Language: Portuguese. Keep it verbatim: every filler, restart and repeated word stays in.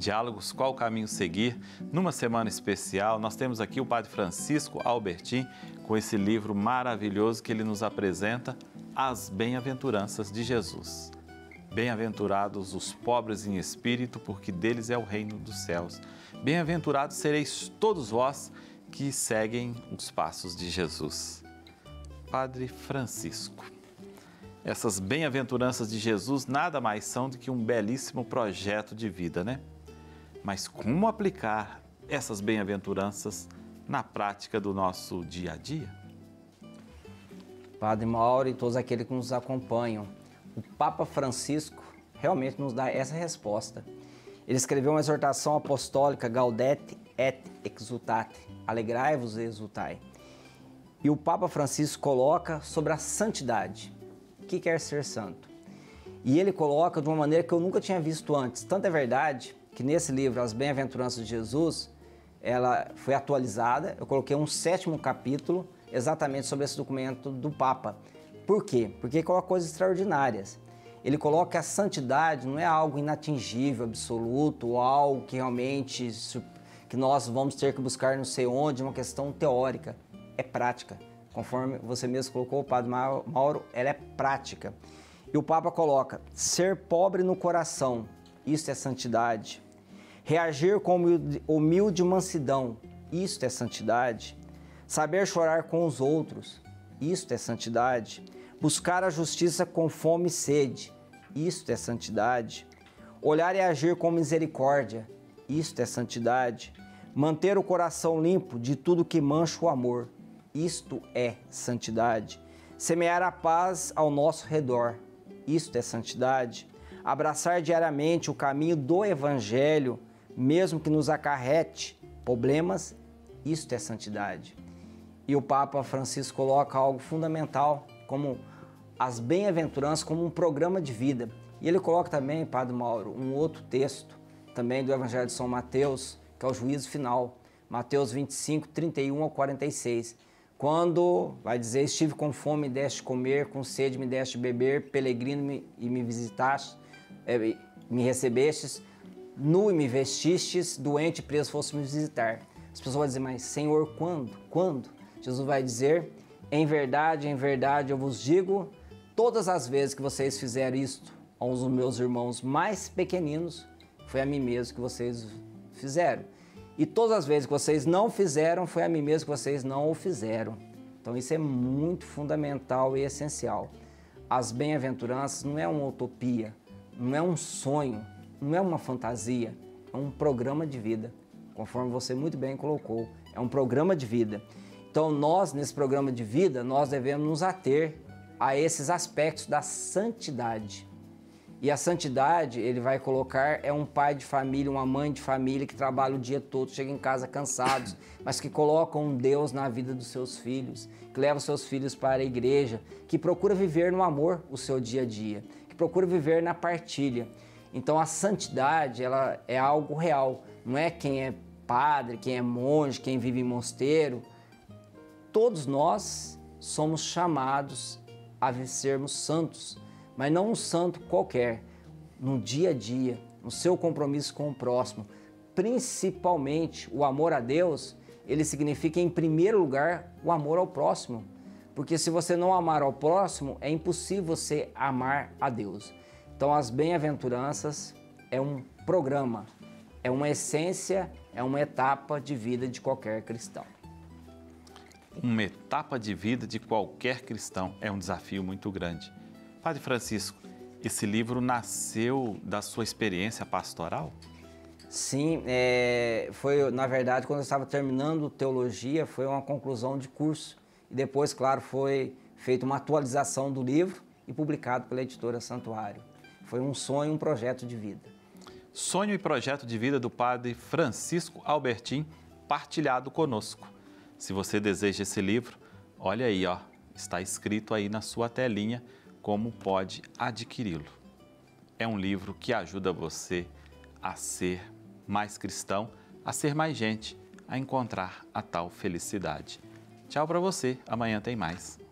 Diálogos, qual o caminho seguir? Numa semana especial, nós temos aqui o Padre Francisco Albertin com esse livro maravilhoso que ele nos apresenta, As Bem-aventuranças de Jesus. Bem-aventurados os pobres em espírito, porque deles é o reino dos céus. Bem-aventurados sereis todos vós que seguem os passos de Jesus. Padre Francisco, essas bem-aventuranças de Jesus nada mais são do que um belíssimo projeto de vida, né? Mas como aplicar essas bem-aventuranças na prática do nosso dia a dia? Padre Mauro e todos aqueles que nos acompanham, o Papa Francisco realmente nos dá essa resposta. Ele escreveu uma exortação apostólica, Gaudete et Exultate, alegrai-vos e exultai. E o Papa Francisco coloca sobre a santidade. O que quer ser santo? E ele coloca de uma maneira que eu nunca tinha visto antes. Tanto é verdade que nesse livro, As Bem-aventuranças de Jesus, ela foi atualizada. Eu coloquei um sétimo capítulo exatamente sobre esse documento do Papa. Por quê? Porque ele coloca coisas extraordinárias. Ele coloca que a santidade não é algo inatingível, absoluto, ou algo que realmente que nós vamos ter que buscar não sei onde, uma questão teórica. É prática. Conforme você mesmo colocou, Padre Mauro, ela é prática. E o Papa coloca, ser pobre no coração, isso é santidade. Reagir com humilde, humilde mansidão, isto é santidade. Saber chorar com os outros, isto é santidade. Buscar a justiça com fome e sede, isto é santidade. Olhar e agir com misericórdia, isto é santidade. Manter o coração limpo de tudo que mancha o amor, isto é santidade. Semear a paz ao nosso redor, isto é santidade. Abraçar diariamente o caminho do Evangelho, mesmo que nos acarrete problemas, isto é santidade. E o Papa Francisco coloca algo fundamental, como as bem-aventuranças, como um programa de vida. E ele coloca também, Padre Mauro, um outro texto, também do Evangelho de São Mateus, que é o juízo final, Mateus vinte e cinco, trinta e um ao quarenta e seis. Quando vai dizer, estive com fome e deste comer, com sede me deste beber, peregrino me, e me visitaste, é, me recebestes, nu e me vestistes, doente e preso fosse me visitar. As pessoas vão dizer, mas Senhor, quando? Quando? Jesus vai dizer, em verdade, em verdade eu vos digo, todas as vezes que vocês fizeram isto aos meus irmãos mais pequeninos, foi a mim mesmo que vocês fizeram. E todas as vezes que vocês não fizeram, foi a mim mesmo que vocês não o fizeram. Então isso é muito fundamental e essencial. As bem-aventuranças não é uma utopia, não é um sonho, não é uma fantasia, é um programa de vida, conforme você muito bem colocou, é um programa de vida. Então nós, nesse programa de vida, nós devemos nos ater a esses aspectos da santidade. E a santidade, ele vai colocar, é um pai de família, uma mãe de família que trabalha o dia todo, chega em casa cansados, mas que colocam um Deus na vida dos seus filhos, que leva os seus filhos para a igreja, que procura viver no amor o seu dia a dia, que procura viver na partilha. Então a santidade, ela é algo real, não é quem é padre, quem é monge, quem vive em mosteiro. Todos nós somos chamados a sermos santos, mas não um santo qualquer, no dia a dia, no seu compromisso com o próximo. Principalmente o amor a Deus, ele significa em primeiro lugar o amor ao próximo. Porque se você não amar ao próximo, é impossível você amar a Deus. Então as bem-aventuranças é um programa, é uma essência, é uma etapa de vida de qualquer cristão. Uma etapa de vida de qualquer cristão é um desafio muito grande. Padre Francisco, esse livro nasceu da sua experiência pastoral? Sim, é, foi na verdade quando eu estava terminando teologia, foi uma conclusão de curso e depois, claro, foi feita uma atualização do livro e publicado pela editora Santuário. Foi um sonho, um projeto de vida. Sonho e projeto de vida do Padre Francisco Albertin, partilhado conosco. Se você deseja esse livro, olha aí, ó, está escrito aí na sua telinha como pode adquiri-lo. É um livro que ajuda você a ser mais cristão, a ser mais gente, a encontrar a tal felicidade. Tchau para você, amanhã tem mais.